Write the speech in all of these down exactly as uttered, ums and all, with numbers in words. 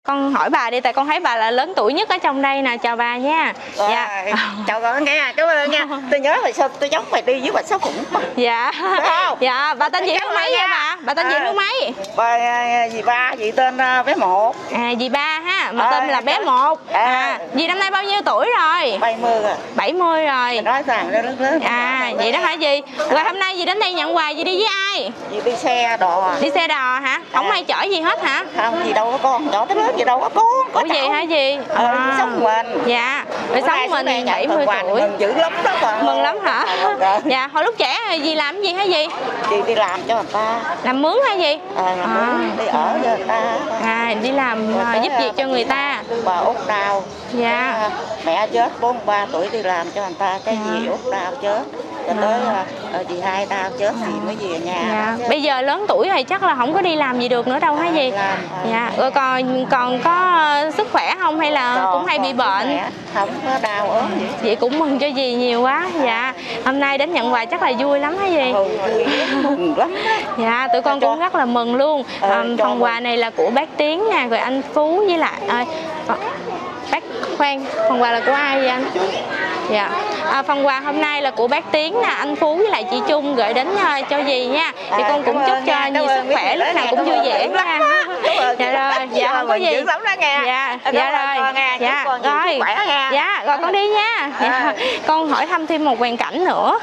Con hỏi bà đi, tại con thấy bà là lớn tuổi nhất ở trong đây nè, chào bà nha. Rồi, Dạ. chào con nghe, cảm ơn nha. Tôi nhớ hồi xưa tôi giống mày đi với bà Sáu Phụng. Dạ. Không? Dạ, bà tên gì thứ mấy vậy bà? Bà tên gì thứ mấy? Bà dì ba, dì tên bé một. À, dì ba ha, mà À, tên là bé một. À. À, dì năm nay bao nhiêu tuổi rồi? bảy mươi rồi. bảy mươi rồi. Nói rằng nó lớn lớn. À, vậy đó hả dì? Rồi hôm nay dì đến đây nhận quà, dì đi với ai? Dì đi xe đò. Đi xe đò hả? Không ai chở gì hết hả? Không, dì đâu có con, nhỏ tới lớn gì đâu có con. Có Ủa gì hả dì? Ờ, à. Sống mình. Dạ, rồi sống mình bảy mươi tuổi. Mừng dữ lắm đó con. Mừng lắm hả? Dạ. Dạ, hồi lúc trẻ dì làm gì hả dì? Dì đi làm cho người ta. Làm mướn hả dì? À, làm à. Mướn, đi ở cho người ta. À, đi làm uh, giúp việc cho người ta. Bà út đau. Dạ. Mẹ chết bốn mươi ba tuổi đi làm cho người ta, cái gì út đau chết. Cho tới uh, dì hai đau chết thì mới về nhà. Dạ. Bây giờ lớn tuổi thì chắc là không có đi làm gì được nữa đâu hả dì? Làm, dạ. Rồi còn còn có sức khỏe không hay là còn, cũng hay bị bệnh? Không có đau ốm gì. Chị cũng mừng cho dì nhiều quá. Dạ. Hôm nay đến nhận quà chắc là vui lắm hả dì? Ừ, vui mừng lắm. Dạ, tụi con cũng rất là mừng luôn. Ừ, um, phần quà này là của bác Tiến nè, rồi anh Phú với lại à, bác khoan, phần quà là của ai vậy anh? Dạ. À, phần quà hôm nay là của bác Tiến nè, anh Phú với lại chị Trung gửi đến uh, cho dì nha. Thì à, con cũng chúc cho dì sức khỏe lúc nào cũng vui vẻ nha. Dạ rồi, dạ không có gì. Dạ, dạ rồi. Dạ, rồi. Dạ, rồi con đi nha. Dạ. Con hỏi thăm thêm một hoàn cảnh nữa.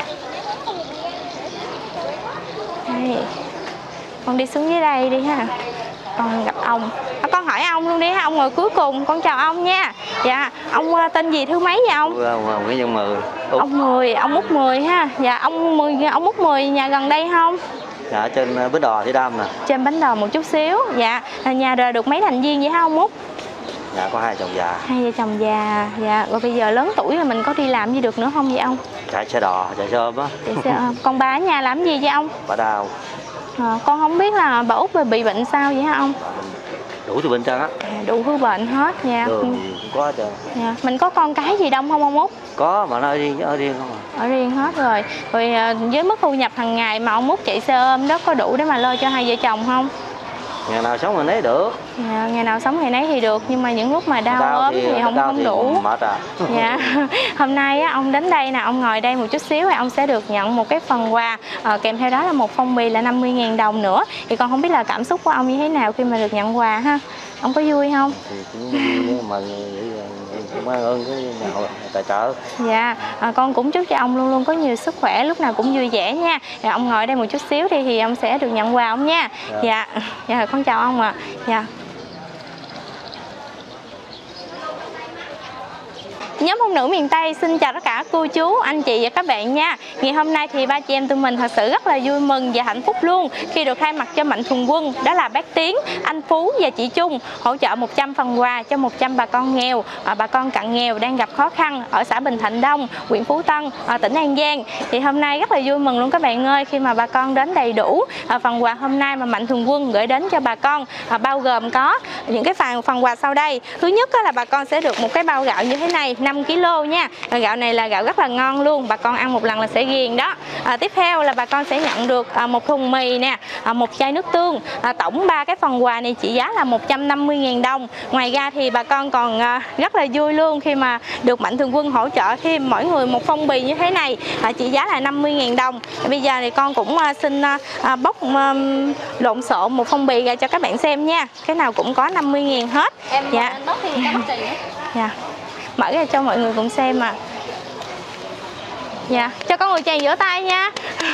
Đây. Con đi xuống dưới đây đi ha. Con gặp ông. À, con hỏi ông luôn đi ha, ông ngồi cuối cùng. Con chào ông nha. Dạ, ông uh, tên gì thứ mấy vậy ông? Ông Nguyễn Văn Mười. Úc. Ông Mười, ông Út Mười ha. Dạ, ông Mười, ông Út Mười nhà gần đây không? Dạ, trên Bến Đò Thị Đam nè. Trên Bến Đò một chút xíu. Dạ, nhà đời được mấy thành viên vậy hả ông Út? Dạ, có hai chồng già. Hai vợ chồng già. Dạ, rồi bây giờ lớn tuổi rồi mình có đi làm gì được nữa không vậy ông? Chạy xe đò, chạy xe ôm á. Chạy xe ôm. Còn bà ở nhà làm gì vậy ông? Bà đau. À, con không biết là bà Út bị bệnh sao vậy hả ông? Đủ thứ bệnh trơn á. À, đủ thứ bệnh hết nha. Đường gì cũng có trơn. Dạ. Mình có con cái gì đông không ông Út? Có, mà nó ở riêng, ở riêng không à. Ở riêng hết rồi. Rồi với mức thu nhập hàng ngày mà ông Út chạy xe ôm đó có đủ để mà lo cho hai vợ chồng không? Ngày nào sống mình lấy được. Dạ, ngày nào sống ngày nấy thì được, nhưng mà những lúc mà đau, đau ốm thì, thì không không đủ. Mệt à. Dạ. Hôm nay á, ông đến đây nè, ông ngồi đây một chút xíu thì ông sẽ được nhận một cái phần quà, à, kèm theo đó là một phong bì là năm mươi ngàn đồng nữa. Thì con không biết là cảm xúc của ông như thế nào khi mà được nhận quà ha. Ông có vui không? Thì cũng vui, mừng, cũng cảm ơn cái nhà tài trợ. Dạ, à, con cũng chúc cho ông luôn luôn có nhiều sức khỏe, lúc nào cũng vui vẻ nha. Dạ, ông ngồi đây một chút xíu thì, thì ông sẽ được nhận quà ông nha. Dạ, dạ, dạ con chào ông ạ. À. Dạ. Nhóm phụ nữ miền Tây xin chào tất cả cô chú, anh chị và các bạn nha. Ngày hôm nay thì ba chị em tụi mình thật sự rất là vui mừng và hạnh phúc luôn khi được thay mặt cho Mạnh Thường Quân, đó là bác Tiến, anh Phú và chị Trung hỗ trợ một trăm phần quà cho một trăm bà con nghèo, à, bà con cận nghèo đang gặp khó khăn ở xã Bình Thạnh Đông, huyện Phú Tân, à, tỉnh An Giang. Thì hôm nay rất là vui mừng luôn các bạn ơi, khi mà bà con đến đầy đủ. À, phần quà hôm nay mà Mạnh Thường Quân gửi đến cho bà con à, bao gồm có những cái phần phần quà sau đây. Thứ nhất là bà con sẽ được một cái bao gạo như thế này, năm ki lô nha. Gạo này là gạo rất là ngon luôn, bà con ăn một lần là sẽ ghiền đó. À, tiếp theo là bà con sẽ nhận được à, một thùng mì nè, à, một chai nước tương. À, tổng ba cái phần quà này trị giá là một trăm năm mươi ngàn đồng. Ngoài ra thì bà con còn à, rất là vui luôn khi mà được Mạnh Thường Quân hỗ trợ thêm mỗi người một phong bì như thế này, à, trị giá là năm mươi ngàn đồng. Bây giờ thì con cũng à, xin à, bóc à, lộn xộn một phong bì ra cho các bạn xem nha. Cái nào cũng có năm mươi ngàn hết. Em dạ. Em bóc thì em bóc tiền nữa. Dạ. Mở ra cho mọi người cùng xem mà. Dạ, cho con người chàng vỗ tay nha.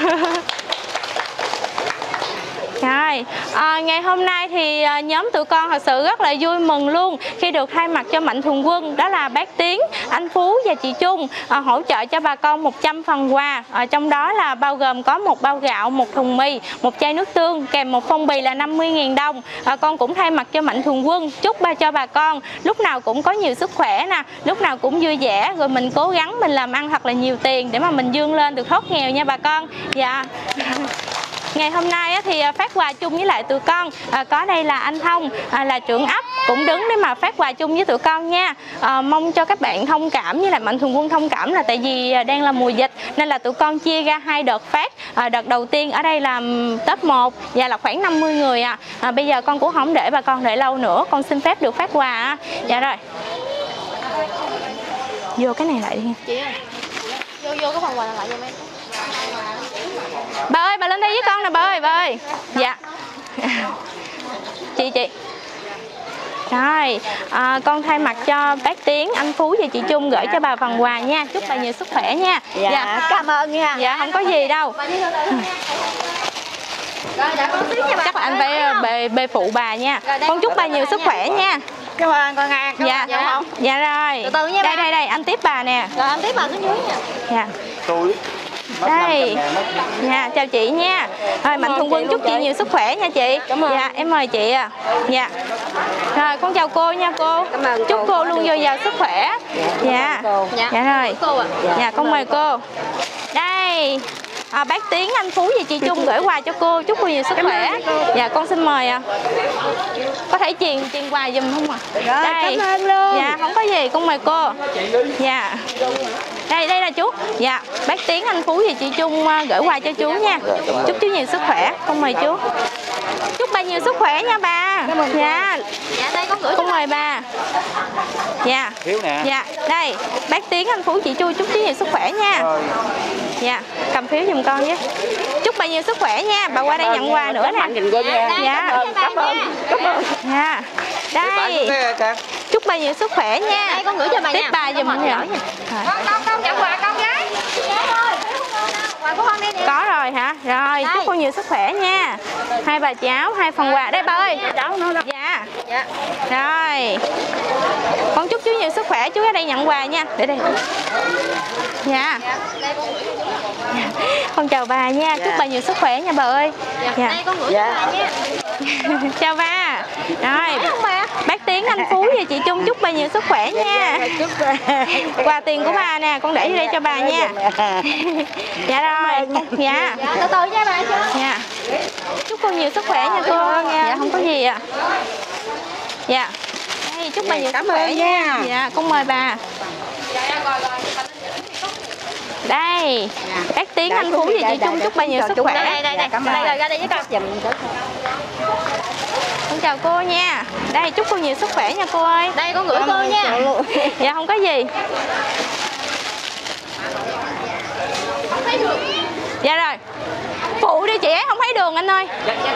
Rồi, à, ngày hôm nay thì à, nhóm tụi con thật sự rất là vui mừng luôn khi được thay mặt cho Mạnh Thường Quân, đó là bác Tiến, anh Phú và chị Trung à, hỗ trợ cho bà con một trăm phần quà, à, trong đó là bao gồm có một bao gạo, một thùng mì, một chai nước tương kèm một phong bì là năm mươi ngàn đồng. À, con cũng thay mặt cho Mạnh Thường Quân chúc ba cho bà con lúc nào cũng có nhiều sức khỏe nè, lúc nào cũng vui vẻ, rồi mình cố gắng mình làm ăn thật là nhiều tiền để mà mình vươn lên được thoát nghèo nha bà con. Dạ. ngày hôm nay á, thì phát quà chung với lại tụi con. À, có đây là anh Thông, à, là trưởng ấp, cũng đứng để mà phát quà chung với tụi con nha. À, mong cho các bạn thông cảm với lại Mạnh Thường Quân thông cảm, là tại vì đang là mùa dịch nên là tụi con chia ra hai đợt phát. À, đợt đầu tiên ở đây là top một và là khoảng năm mươi người à. À, bây giờ con cũng không để bà con đợi lâu nữa, con xin phép được phát quà. Dạ rồi, vô cái này lại đi chị ơi, vô vô cái phần quà lại cho em. bà ơi, bà lên đây với con nè bà ơi, bà ơi. Dạ chị chị rồi, à, con thay mặt cho bác Tiến, anh Phú và chị Trung gửi cho bà phần quà nha. Chúc bà nhiều sức khỏe nha. Dạ, dạ. Cảm ơn nha. Dạ không có gì đâu. Chắc là anh phải bê, bê phụ bà nha. Con chúc bà nhiều sức khỏe nha. Cảm ơn con An. Dạ, dạ. dạ rồi. Từ từ nha đây ba. đây đây anh tiếp bà nè. Rồi anh tiếp bà xuống dưới nha. Dạ. Tôi Đây, dạ chào chị nha. Rồi Mạnh Thường Quân chúc chị nhiều sức khỏe nha chị. Dạ em mời chị ạ. À. Dạ. Rồi con chào cô nha cô. Chúc cô luôn dồi dào sức khỏe. Dạ. Dạ. Dạ rồi. Cô ạ. Dạ con mời cô. Đây. À, bác Tiến, anh Phú và chị Trung gửi quà cho cô, chúc cô nhiều sức khỏe. Dạ con xin mời ạ. À. Có thể truyền truyền quà giùm không ạ? À? Đây. Cảm ơn luôn. Dạ không có gì, con mời cô. Dạ. Đây đây là chú. Dạ, bác Tiến, anh Phú và chị Trung gửi quà cho chú nha. Chúc chú nhiều sức khỏe, con mời chú. Chúc bà nhiều sức khỏe nha bà. Dạ. Dạ đây con gửi. Con mời bà. Dạ. Phiếu nè. Dạ, đây, bác Tiến, anh Phú, chị Chu chúc chú nhiều sức khỏe nha. Dạ, cầm phiếu giùm con với. Chúc bà nhiều sức khỏe nha. Bà qua đây nhận quà nữa nè. Dạ. Cảm ơn. Cảm ơn. Dạ. Đây. Chúc bà nhiều sức khỏe nha. Đây con gửi cho bà tiếp nha. bà giùm nha. Con con con nhận quà con gái. Quà của con đây nè. Có rồi hả? Rồi, chúc con nhiều sức khỏe nha. Hai bà cháu, hai phần quà. Đây bà ơi. Dạ. Dạ. Rồi. Con chúc chú nhiều sức khỏe, chú ở đây nhận quà nha. Để đây. Dạ. Con chào bà nha, chúc bà nhiều sức khỏe nha bà ơi. Dạ. Đây con gửi cho bà nha. Chào ba. Rồi. Bác Tiến, anh Phú và chị Trung chúc bà nhiều sức khỏe nha. Quà tiền của bà nè, con để vô đây cho bà nha. Dạ rồi. Dạ. Từ từ nha bà. Dạ. Chúc con nhiều sức khỏe nha cô. Dạ không có gì ạ. Dạ. Đây, chúc bà nhiều sức khỏe nha. Dạ, con mời bà. Đây, bác Tiến, anh Phú và chị Trung chúc bà nhiều sức khỏe. Đây đây đây. Đây rồi ra đây với con. Con chào cô nha. Đây, chúc cô nhiều sức khỏe nha cô ơi. Đây con gửi cô nha. Dạ không có gì. Dạ rồi. Phụ đi chị ấy không thấy đường anh ơi.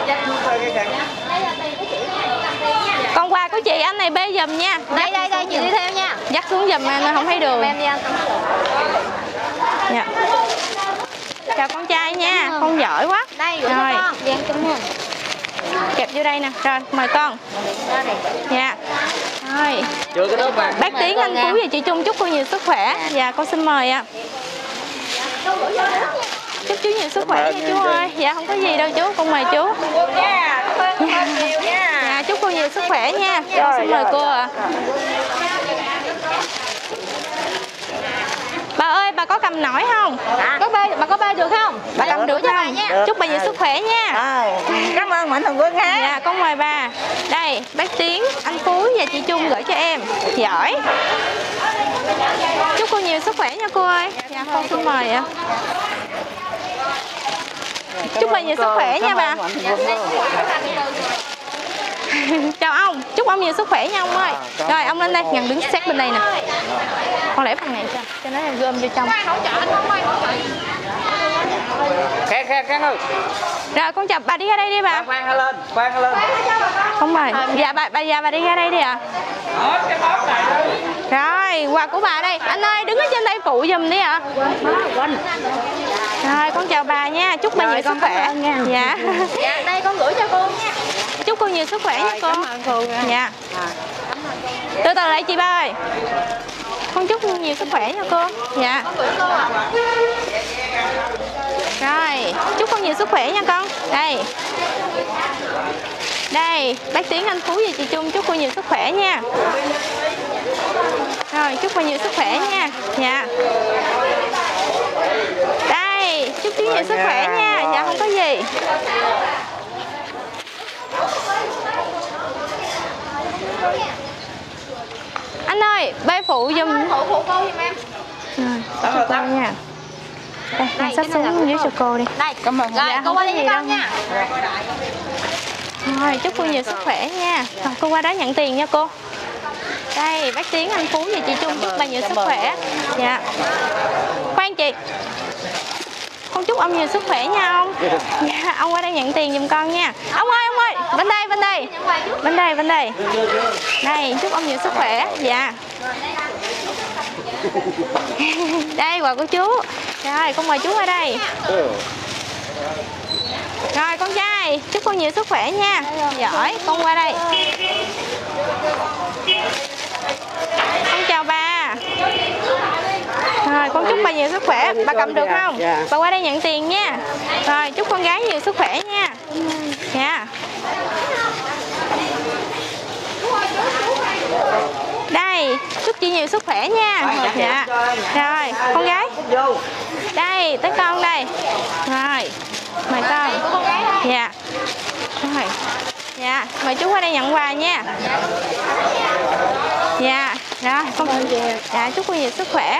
Con quà của chị anh này bê giùm nha. Đây đây đây chị đi theo nha. Dắt xuống giùm anh không thấy đường. Em đi anh. Dạ. Chào con trai nha, con giỏi quá. Đây gửi rồi. cho con. Đi ăn chung nha. Kẹp vô đây nè. Rồi, mời con. Dạ. Rồi. Bác Tiến, anh Phú và chị Trung chúc cô nhiều sức khỏe. Dạ, con xin mời ạ. Chúc chú nhiều sức khỏe nha chú ơi. Dạ không có gì đâu chú, con mời chú. Dạ, chúc cô nhiều sức khỏe nha. Con xin mời cô ạ. Bà ơi, bà có cầm nổi không? Có bê, bà có bê được không? Bà cầm được cho bà không? nha. Chúc bà nhiều sức khỏe nha. Cảm ơn Mạnh Thường Quân ha. Dạ, con mời bà. Đây, bác Tiến, anh Phú và chị Trung gửi cho em. Giỏi. Chúc cô nhiều sức khỏe nha cô ơi. Dạ, con xin mời ạ. Chúc bà nhiều sức khỏe nha bà. Chào ông, chúc ông nhiều sức khỏe nha ông ơi. Rồi ông lên đây, nhận đứng sát bên đây nè. Con để phần này cho, cho nó gom vô trong. Khang Khang Khang ơi. Rồi con chào bà, đi ra đây đi bà. Khoan lên, khoan lên. Không mời. Dạ bà, bà già bà đi ra đây đi ạ. À. Rồi quà của bà đây. Anh ơi đứng ở trên đây phụ giùm đi ạ. À. Rồi con chào bà nha, chúc bà nhiều sức khỏe. Dạ. Dạ đây con gửi cho cô nha. Chúc cô nhiều sức khỏe nha cô. Dạ. Từ từ lại chị ba ơi. Con chúc nhiều sức khỏe nha cô. Dạ. Rồi, chúc con nhiều sức khỏe nha con. Đây. Đây, bác Tiến, anh Phú và chị Trung chúc cô nhiều sức khỏe nha. Rồi, chúc cô nhiều sức khỏe nha. Dạ. Đây, chúc chú nhiều sức khỏe nha. Dạ không có gì. Anh ơi, bê phụ giùm. Phụ phụ cô giùm em. Rồi, cho cô nha. Đây, con xách xuống dưới cho cô đi. Đây, cảm ơn. Rồi, Dạ, cô không qua có đây gì với đâu. con nha. Rồi, chúc cô nhiều sức khỏe nha. Rồi, cô qua đó nhận tiền nha cô. Đây, bác Tiến, anh Phú và chị Trung chúc bà nhiều sức khỏe. Dạ. Khoan chị. Con chúc ông nhiều sức khỏe nha ông. Dạ, ông qua đây nhận tiền giùm con nha. Ông ơi, ông ơi, bên đây, bên đây. Bên đây, bên đây. Đây, chúc ông nhiều sức khỏe. Dạ. Đây, quà của chú. Rồi, con mời chú qua đây. Rồi, con trai, chúc con nhiều sức khỏe nha. Giỏi, con qua đây. Con chào bà. Rồi, con chúc bà nhiều sức khỏe. Bà cầm được không? Bà qua đây nhận tiền nha. Rồi, chúc con gái nhiều sức khỏe nha. Dạ. Đây, chúc chị nhiều sức khỏe nha. Dạ. Rồi, con gái. Đây, tới con đây. Rồi, mời con. Dạ. Rồi. Dạ, mời chú qua đây nhận quà nha. Dạ, rồi, con. Dạ, chúc cô nhiều sức khỏe.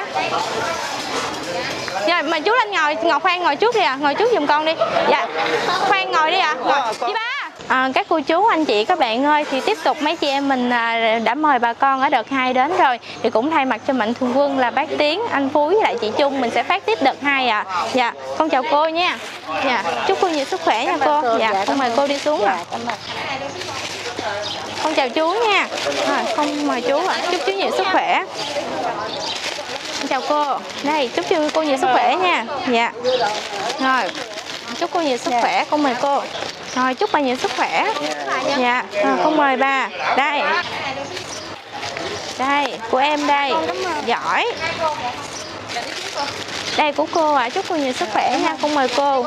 Rồi, mời chú lên ngồi, Ngọc Khoan ngồi trước đi ạ, à. Ngồi trước giùm con đi. Dạ, Khoan ngồi đi ạ. À. Ngồi. Chị ba. À, các cô chú, anh chị, các bạn ơi, thì tiếp tục mấy chị em mình à, đã mời bà con ở đợt hai đến rồi. Thì cũng thay mặt cho Mạnh Thường Quân là bác Tiến, anh Phú với lại chị Trung mình sẽ phát tiếp đợt hai ạ. À. Dạ, con chào cô nha. Dạ, chúc cô nhiều sức khỏe nha cô. Dạ, con mời cô đi xuống ạ. À. Con chào chú nha. Rồi, con mời chú ạ. À. Chúc chú nhiều sức khỏe. Chào cô. Đây, chúc chú cô nhiều sức khỏe nha. Dạ. Rồi, chúc cô nhiều sức khỏe, con mời cô. Rồi, chúc bà nhiều sức khỏe. Dạ, rồi, con mời bà. Đây. Đây, của em đây. Giỏi. Đây của cô ạ, à. Chúc cô nhiều sức khỏe nha, con mời cô.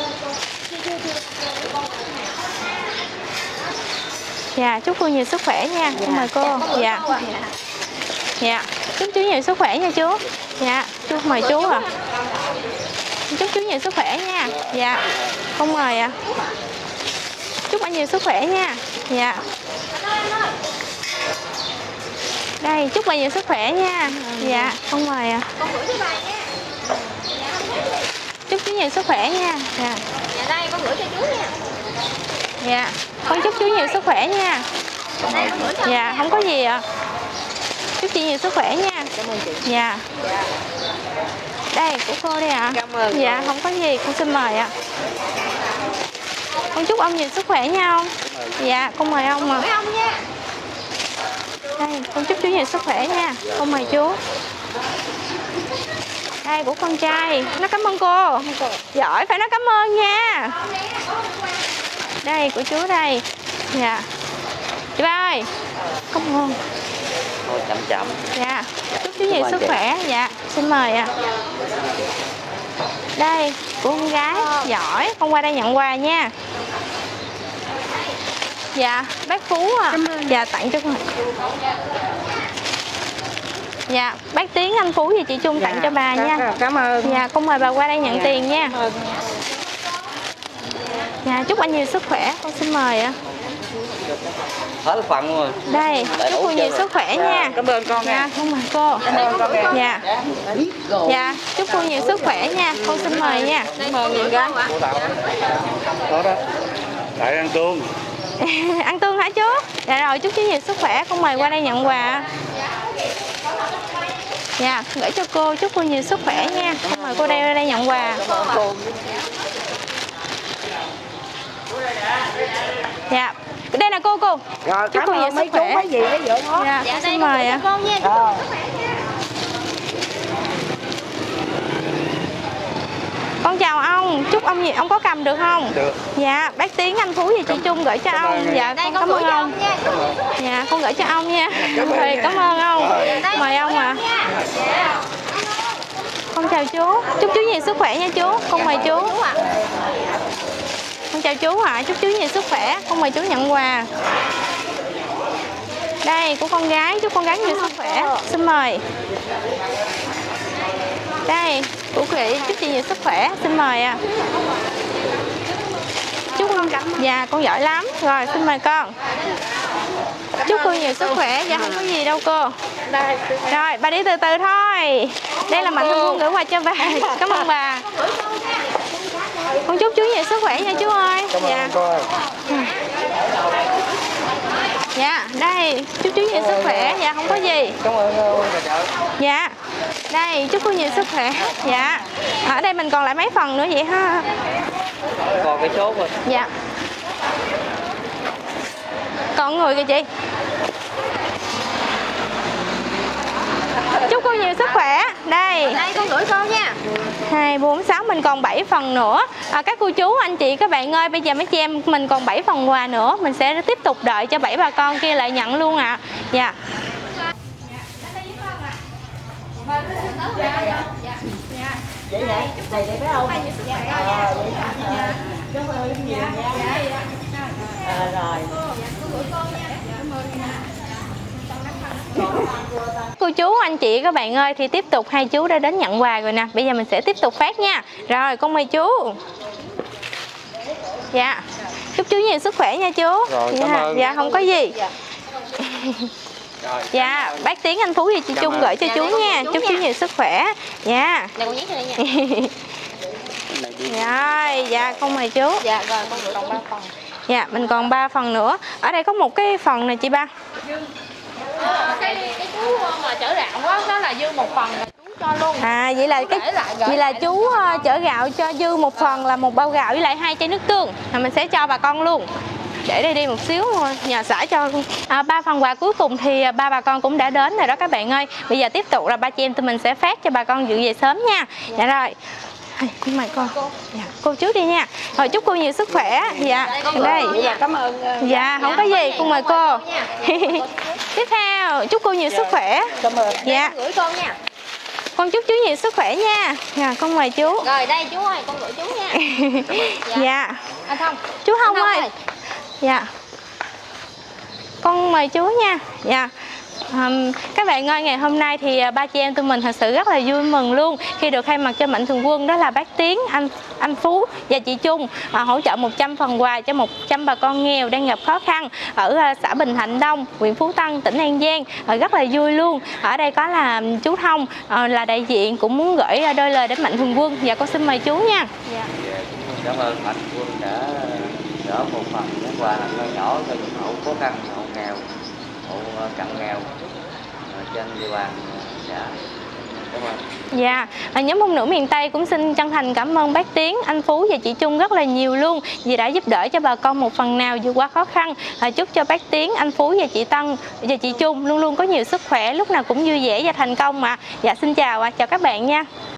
Dạ, chúc cô nhiều sức khỏe nha, con mời cô. Dạ. Dạ, chúc chú nhiều sức khỏe nha chú. Dạ, chú mời chú ạ. À. Chúc chú nhiều sức khỏe nha. Dạ, con mời ạ. À. Chúc anh nhiều sức khỏe nha. Dạ. Đây, chúc bà nhiều sức khỏe nha. Dạ, con mời ạ. À. Chúc chú nhiều sức khỏe nha. Dạ. Dạ đây, con gửi cho chú nha. Dạ, con chúc chú nhiều sức khỏe nha. Dạ, không có gì ạ. À. Chúc chị nhiều sức khỏe nha. Dạ. Đây, của cô đây ạ. À. Dạ, không có gì, con xin mời ạ. À. Con chúc ông nhiều sức khỏe nha ông. Dạ, con mời ông mà. Đây, con chúc chú nhiều sức khỏe nha. Con mời chú. Đây, của con trai. Nó cảm ơn cô. Giỏi, phải nói cảm ơn nha. Đây, của chú đây. Dạ. Chị ba ơi. Cảm ơn. Chậm chậm. Dạ, chúc chú nhiều sức khỏe. Dạ, xin mời ạ. À. Đây, của con gái. Giỏi, con qua đây nhận quà nha. Dạ, bác Phú à. Dạ, tặng cho con. Dạ, bác Tiến, anh Phú và chị Trung tặng dạ, cho bà nha. Cảm ơn. Dạ, con mời bà qua đây nhận dạ, tiền nha. Dạ, chúc anh nhiều sức khỏe. Con xin mời ạ. Hết phần rồi. Đây, chúc cô nhiều sức khỏe nha. Cảm ơn con. Dạ, con mời cô. Dạ. Dạ, chúc cô nhiều sức khỏe nha. Con xin mời nha. Cảm ơn nhiều gái. Đó đó. Đại ăn tương. Ăn tương hả chú? Dạ rồi, chúc chú nhiều sức khỏe. Con mời qua đây nhận quà. Dạ, gửi cho cô, chúc cô nhiều sức khỏe nha. Con mời cô đây ra đây nhận quà. Dạ, đây là cô cô. Rồi, chúc cô nhiều sức khỏe. Mấy gì mấy vợ nó. Dạ, dạ xin mời ạ. Con nha. Con chào ông, chúc ông gì ông có cầm được không? Được. Dạ, bác Tiến, anh Phú và chị Trung gửi cho ông. Dạ, con cảm ơn ông. Dạ, con gửi cho ông nha. Rồi, cảm ơn ông. Mời ông ạ. Con chào chú, chúc chú nhiều sức khỏe nha chú. Con mời chú. Con chào chú ạ, chúc chú nhiều sức khỏe. Con mời chú nhận quà. Đây, của con gái, chúc con gái nhiều sức khỏe. Xin mời. Đây, của chị, chúc chị nhiều sức khỏe. Xin mời ạ. À. Chúc con cảm ơn. Dạ, con giỏi lắm. Rồi, xin mời con. Chúc cô nhiều sức khỏe. Dạ, không có gì đâu cô. Rồi, bà đi từ từ thôi. Đây là Mạnh Thường Quân gửi quà cho bà. Cảm ơn bà. Con chúc chú nhiều sức khỏe nha chú ơi. Cảm ơn dạ. cô ơi. Dạ, đây, chúc chú nhiều sức khỏe. Dạ, không có gì. Cảm ơn cô. Dạ. Đây, chúc cô nhiều sức khỏe. Dạ. Ở đây mình còn lại mấy phần nữa vậy ha. Còn cái số rồi. Dạ. Còn người kìa chị. Chúc cô nhiều sức khỏe. Đây. Đây con gửi cô nha. Hai, bốn, sáu, mình còn bảy phần nữa. À, các cô chú, anh chị, các bạn ơi, bây giờ mấy chị em mình còn bảy phần quà nữa. Mình sẽ tiếp tục đợi cho bảy bà con kia lại nhận luôn ạ. À. Dạ. Vậy hả? Này để phải không? Ờ, vậy hả? Cảm ơn nhiều nha. Ờ, rồi. Cô chú, anh chị, các bạn ơi, thì tiếp tục hai chú đã đến nhận quà rồi nè. Bây giờ mình sẽ tiếp tục phát nha. Rồi, con mời chú. Dạ. Chúc chú nhiều sức khỏe nha chú. Rồi, cảm dạ. ơn. Dạ, không có gì. Rồi. Dạ, bác Tiến, anh Phú và chị Trung gửi cho dạ, chú dạ, nha. chú Chúc nha. chú nhiều sức khỏe. Dạ. Này con nhét cho đây nha. Rồi, dạ, con mời chú. Dạ rồi con gửi còn ba phần. Dạ, mình còn ba phần nữa. Ở đây có một cái phần này chị ba. Cái cái chú mà chở gạo quá đó là dư một phần là chú cho luôn. À, vậy là cái Để lại, gửi vậy là lại chú uh, chở gạo cho dư một phần là một bao gạo với lại hai chai nước tương. Là mình sẽ cho bà con luôn. Để đây đi một xíu thôi, nhờ xã cho luôn. À, ba phần quà cuối cùng thì ba bà con cũng đã đến rồi đó các bạn ơi. Bây giờ tiếp tục là ba chị em tụi mình sẽ phát cho bà con dự về sớm nha. Dạ, dạ rồi. Xin mời cô. Dạ, cô trước đi nha. Rồi chúc cô nhiều sức khỏe. Dạ, đây. Cảm ơn. Dạ, không có gì, cô mời cô. Tiếp theo, chúc cô nhiều sức khỏe. Cảm ơn. Dạ. Gửi con nha. Con chúc chú nhiều sức khỏe nha. Dạ, con mời chú. Rồi đây chú ơi, con gửi chú nha. Dạ. Anh Thông. Chú Hồng Anh Thông ơi. ơi. Dạ. Con mời chú nha. Dạ. Um, các bạn ơi, ngày hôm nay thì ba chị em tụi mình thật sự rất là vui mừng luôn khi được thay mặt cho Mạnh Thường Quân, đó là bác Tiến, anh anh Phú và chị Trung à, hỗ trợ một trăm phần quà cho một trăm bà con nghèo đang gặp khó khăn ở à, xã Bình Thạnh Đông, huyện Phú Tân, tỉnh An Giang. À, rất là vui luôn. Ở đây có là chú Thông à, là đại diện cũng muốn gửi à, đôi lời đến Mạnh Thường Quân. Dạ, con xin mời chú nha. Dạ. Cảm ơn Mạnh Thường Quân đã đỡ một phần món quà nhỏ nhỏ cho những hộ khó khăn, hộ nghèo, hộ cận nghèo trên địa bàn xã. Cảm ơn. Dạ, à, nhóm phụ nữ miền Tây cũng xin chân thành cảm ơn bác Tiến, anh Phú và chị Trung rất là nhiều luôn vì đã giúp đỡ cho bà con một phần nào vượt qua khó khăn. À, chúc cho bác Tiến, anh Phú và chị Tân và chị Trung luôn luôn có nhiều sức khỏe, lúc nào cũng vui vẻ và thành công mà. Dạ, xin chào, à, chào các bạn nha.